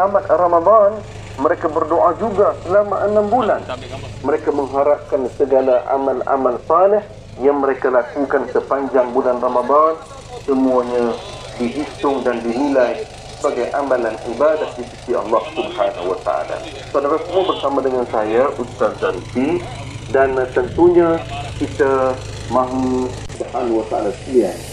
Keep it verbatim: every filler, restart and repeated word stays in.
tamat Ramadan, mereka berdoa juga selama enam bulan. Mereka mengharapkan segala amal-amal saleh yang mereka lakukan sepanjang bulan Ramadan semuanya dihitung dan dinilai sebagai amalan ibadah di sisi Allah Subhanahu wa taala. Saudara semua, bersama dengan saya Ustaz Zanfi, dan tentunya kita mahu Subhanahu wa taala sekalian